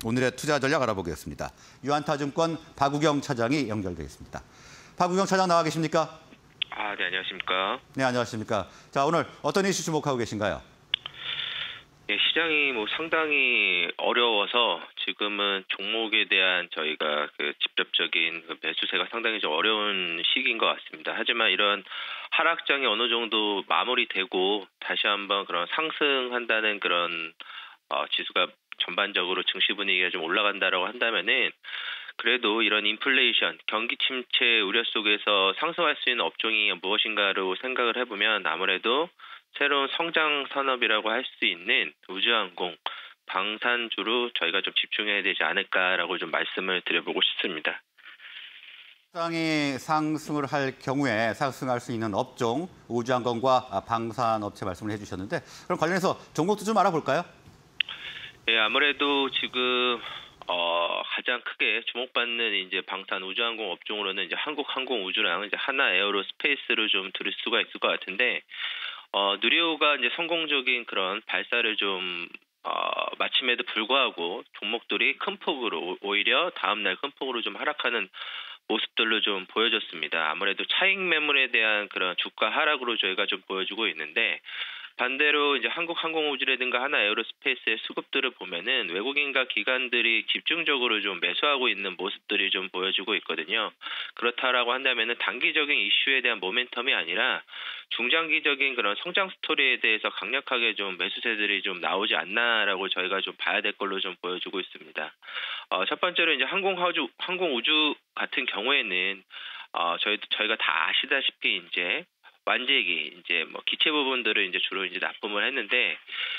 오늘의 투자 전략 알아보겠습니다. 유한타증권 박우경 차장이 연결되겠습니다. 박우경 차장 나와 계십니까? 네, 안녕하십니까. 네, 안녕하십니까. 자, 오늘 어떤 이슈 주목하고 계신가요? 네, 시장이 상당히 어려워서 지금은 종목에 대한 저희가 직접적인 매수세가 상당히 좀 어려운 시기인 것 같습니다. 하지만 이런 하락장이 어느 정도 마무리되고 다시 한번 그런 상승한다는 그런 지수가 전반적으로 증시 분위기가 좀 올라간다라고 한다면은 그래도 이런 인플레이션, 경기 침체 우려 속에서 상승할 수 있는 업종이 무엇인가로 생각을 해보면 아무래도 새로운 성장 산업이라고 할 수 있는 우주항공, 방산주로 저희가 좀 집중해야 되지 않을까라고 좀 말씀을 드려보고 싶습니다. 시장이 상승을 할 경우에 상승할 수 있는 업종, 우주항공과 방산업체 말씀을 해주셨는데 그럼 관련해서 종목도 좀 알아볼까요? 네, 아무래도 지금 가장 크게 주목받는 이제 방산 우주항공 업종으로는 이제 한국항공우주랑 이제 하나에어로스페이스를 좀 들을 수가 있을 것 같은데 누리호가 이제 성공적인 그런 발사를 좀 마침에도 불구하고 종목들이 큰 폭으로 오히려 다음날 큰 폭으로 좀 하락하는 모습들로 좀 보여졌습니다. 아무래도 차익 매물에 대한 그런 주가 하락으로 저희가 좀 보여주고 있는데 반대로 이제 한국항공우주라든가 하나에어로스페이스의 수급들을 보면은 외국인과 기관들이 집중적으로 좀 매수하고 있는 모습들이 좀 보여주고 있거든요. 그렇다라고 한다면은 단기적인 이슈에 대한 모멘텀이 아니라 중장기적인 그런 성장 스토리에 대해서 강력하게 좀 매수세들이 좀 나오지 않나라고 저희가 좀 봐야 될 걸로 좀 보여주고 있습니다. 첫 번째로 이제 항공우주 같은 경우에는 저희가 다 아시다시피 이제 완제기 이제 기체 부분들을 이제 주로 이제 납품을 했는데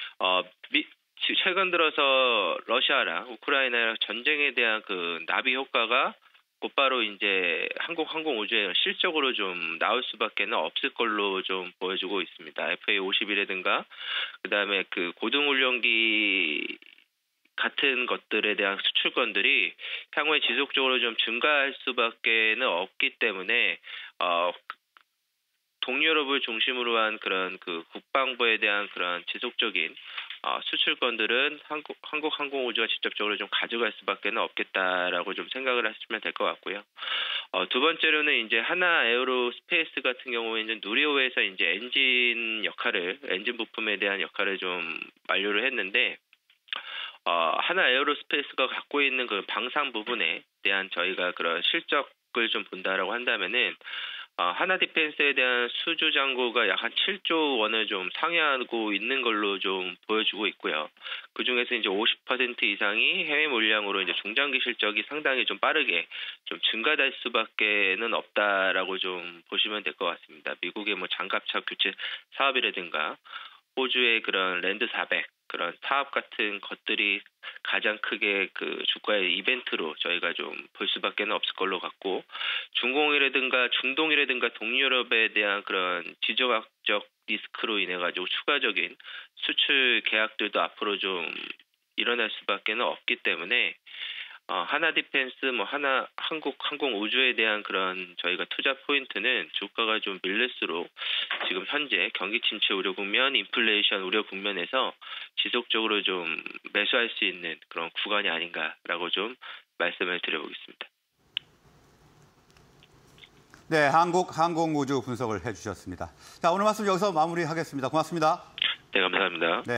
최근 들어서 러시아랑 우크라이나 전쟁에 대한 그 나비 효과가 곧바로 이제 항공우주에 실적으로 좀 나올 수밖에는 없을 걸로 좀 보여주고 있습니다. FA-51이라든가 그다음에 그 고등훈련기 같은 것들에 대한 수출권들이 향후에 지속적으로 좀 증가할 수밖에는 없기 때문에 동유럽을 중심으로 한 그런 그 국방부에 대한 그런 지속적인 수출권들은 한국항공우주가 직접적으로 좀 가져갈 수밖에는 없겠다라고 좀 생각을 하시면 될 것 같고요. 두 번째로는 이제 하나에어로스페이스 같은 경우에는 누리호에서 이제 엔진 부품에 대한 역할을 좀 완료를 했는데 하나에어로스페이스가 갖고 있는 그 방산 부분에 대한 저희가 그런 실적을 좀 본다라고 한다면은 하나디펜스에 대한 수주 잔고가 약 한 7조 원을 좀 상회하고 있는 걸로 좀 보여주고 있고요. 그 중에서 이제 50% 이상이 해외 물량으로 이제 중장기 실적이 상당히 좀 빠르게 좀 증가될 수밖에는 없다라고 좀 보시면 될 것 같습니다. 미국의 장갑차 교체 사업이라든가 호주의 그런 랜드 400 그런 사업 같은 것들이 가장 크게 그 주가의 이벤트로 저희가 좀 볼 수밖에는 없을 걸로 같고 중동이라든가 동유럽에 대한 그런 지정학적 리스크로 인해 가지고 추가적인 수출 계약들도 앞으로 좀 일어날 수밖에는 없기 때문에 하나디펜스, 한국항공우주에 대한 그런 저희가 투자 포인트는 주가가 좀 밀릴수록 지금 현재 경기 침체 우려 국면, 인플레이션 우려 국면에서 지속적으로 좀 매수할 수 있는 그런 구간이 아닌가라고 좀 말씀을 드려보겠습니다. 네, 한국항공우주 분석을 해주셨습니다. 자, 오늘 말씀 여기서 마무리하겠습니다. 고맙습니다. 네, 감사합니다. 네.